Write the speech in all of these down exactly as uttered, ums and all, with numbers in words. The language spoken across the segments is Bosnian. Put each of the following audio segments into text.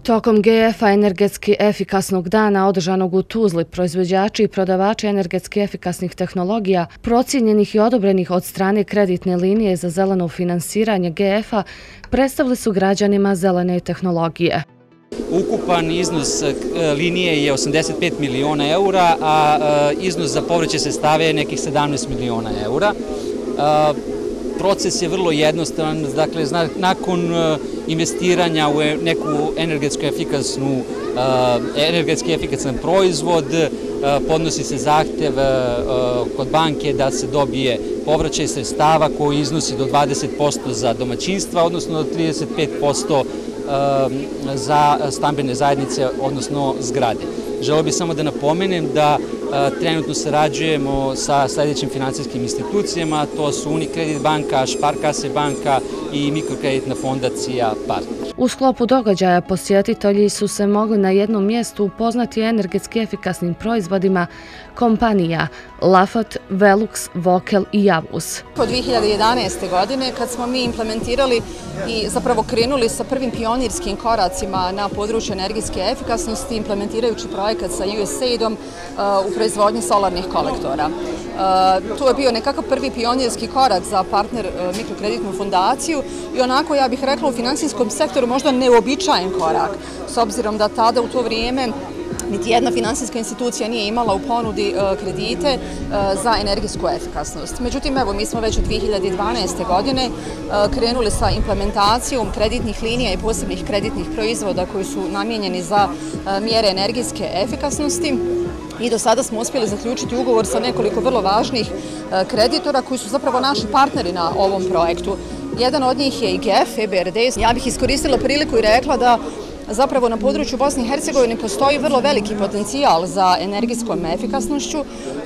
Tokom G F-a energetski efikasnog dana održanog u Tuzli, proizvođači i prodavači energetski efikasnih tehnologija, procijenjenih i odobrenih od strane kreditne linije za zeleno finansiranje G F-a, predstavili su građanima zelene tehnologije. Ukupan iznos linije je osamdeset pet miliona eura, a iznos za povraćaj sredstava je nekih sedamnaest miliona eura. Proces je vrlo jednostavan, dakle, nakon investiranja u neku energetski efikasnu, energetski efikasan proizvod, podnosi se zahtev kod banke da se dobije povraćaj sredstava koji iznosi do dvadeset posto za domaćinstva, odnosno do trideset pet posto za stambene zajednice, odnosno zgrade. Želeo bih samo da napomenem da trenutno sarađujemo sa sljedećim finansijskim institucijama, to su Unikredit banka, Sparkasse banka i mikrokreditna fondacija Partner. U sklopu događaja posjetitelji su se mogli na jednom mjestu upoznati energetski efikasnim proizvodima kompanija Lafat, Velux, Vokel i Javus. Od dvije hiljade jedanaeste. godine, kad smo mi implementirali i zapravo krenuli sa prvim pionirskim koracima na području energetske efikasnosti, implementirajući projekat sa U S A I D-om u proizvodnji solarnih kolektora. To je bio nekakav prvi pionirski korak za Partner mikrokreditnu fondaciju i onako, ja bih rekla, u finansijskom sektoru možda neobičajen korak, s obzirom da tada u to vrijeme niti jedna finansijska institucija nije imala u ponudi kredite za energetsku efikasnost. Međutim, evo, mi smo već od dvije hiljade dvanaeste. godine krenuli sa implementacijom kreditnih linija i posebnih kreditnih proizvoda koji su namijenjeni za mjere energetske efikasnosti. I do sada smo uspjeli zaključiti ugovor sa nekoliko vrlo važnih kreditora koji su zapravo naši partneri na ovom projektu. Jedan od njih je i G E F, E B R D. Ja bih iskoristila priliku i rekla da zapravo na području Bosne i Hercegovine postoji vrlo veliki potencijal za energetskom efikasnošću.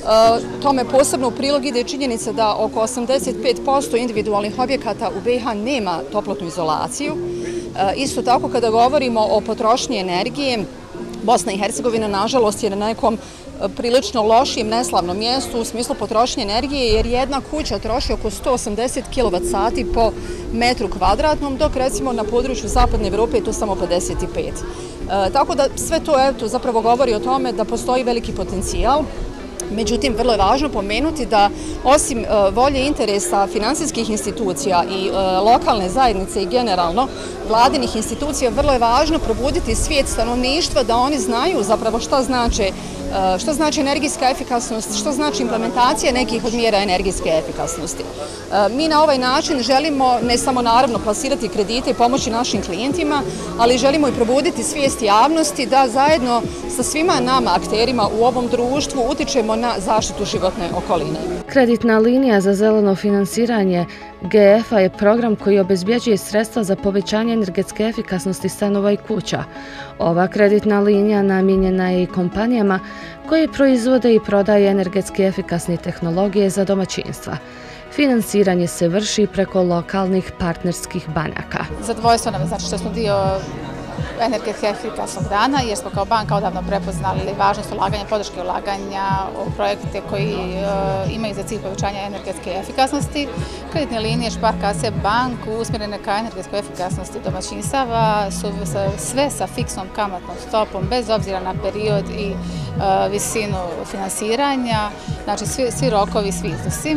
Tome posebno u prilog ide činjenica da oko osamdeset pet posto individualnih objekata u B i H nema toplotnu izolaciju. Isto tako, kada govorimo o potrošnji energije, Bosna i Hercegovina, nažalost, je na nekom prilično lošijem, neslavnom mjestu u smislu potrošnje energije, jer jedna kuća troši oko sto osamdeset kilovat sati po metru kvadratnom, dok recimo na području Zapadne Evrope je to samo pedeset pet. Tako da sve to eto, zapravo govori o tome da postoji veliki potencijal. Međutim, vrlo je važno pomenuti da osim volje interesa finansijskih institucija i lokalne zajednice i generalno vladinih institucija, vrlo je važno probuditi svijet stanovništva da oni znaju zapravo šta znači što znači energetska efikasnost, što znači implementacija nekih od mjera energetske efikasnosti. Mi na ovaj način želimo ne samo naravno plasirati kredite i pomoći našim klijentima, ali želimo i probuditi svijest javnosti da zajedno sa svima nama akterima u ovom društvu utičemo na zaštitu životne okoline. Kreditna linija za zeleno finansiranje G F-a je program koji obezbjeđuje sredstva za povećanje energetske efikasnosti stanova i kuća. Ova kreditna linija namijenjena je i kompanijama koje proizvode i prodaje energetski efikasne tehnologije za domaćinstva. Finansiranje se vrši preko lokalnih partnerskih banaka. Zadovoljstvo nam je znači što smo dio energetski efikasnog dana, jer smo kao banka odavno prepoznali važnost ulaganja, podrške ulaganja u projekte koji imaju za cilj povećanja energetske efikasnosti. Kreditne linije Sparkasse bank usmjerene ka energetskoj efikasnosti domaćinstava su sve sa fiksnom kamatnom stopom, bez obzira na period i visinu finansiranja, znači svi, svi rokovi, svi iznosi.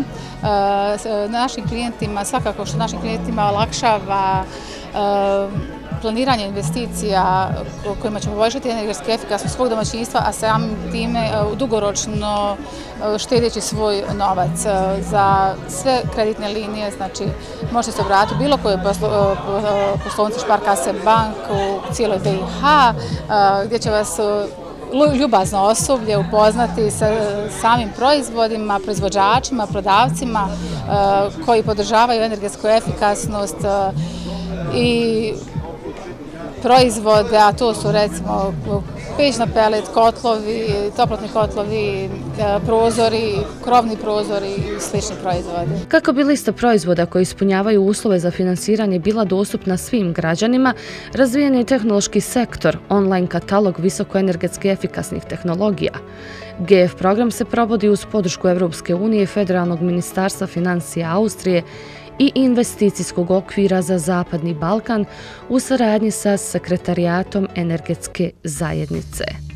Našim klijentima, svakako što našim klijentima olakšava planiranje investicija kojima ćemo poboljšati energetsku efikasnost svog domaćinstva, a samim time dugoročno štedeći svoj novac. Za sve kreditne linije, znači možete se obratiti bilo koje poslovnici Sparkasse bank u cijeloj B i H, gdje će vas ljubazno osoblje upoznati sa samim proizvodima, proizvođačima, prodavcima koji podržavaju energetsku efikasnost i proizvode, a to su recimo peć na pelet, kotlovi, toplotni kotlovi, prozori, krovni prozori i slični proizvodi. Kako bi lista proizvoda koji ispunjavaju uslove za finansiranje bila dostupna svim građanima, razvijen je tehnološki sektor, online katalog visokoenergetski efikasnih tehnologija. G F program se provodi uz podršku Evropske unije, Federalnog ministarstva financija Austrije i investicijskog okvira za Zapadni Balkan u saradnji sa Sekretarijatom energetske zajednice.